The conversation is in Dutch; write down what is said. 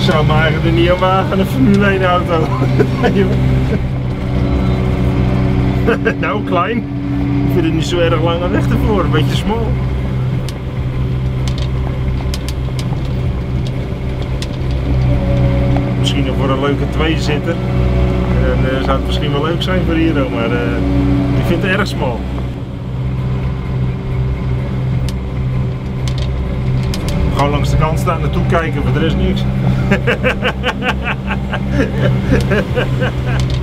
zou me eigenlijk er niet aan wagen, een Formule 1 auto. Nou, klein. Ik vind het niet zo erg lange weg ervoor, een beetje smal. Misschien nog voor een leuke tweezitter. Dan zou het misschien wel leuk zijn voor Hero, maar ik vind het erg smal. Gewoon langs de kant staan, naartoe kijken, voor de rest niks.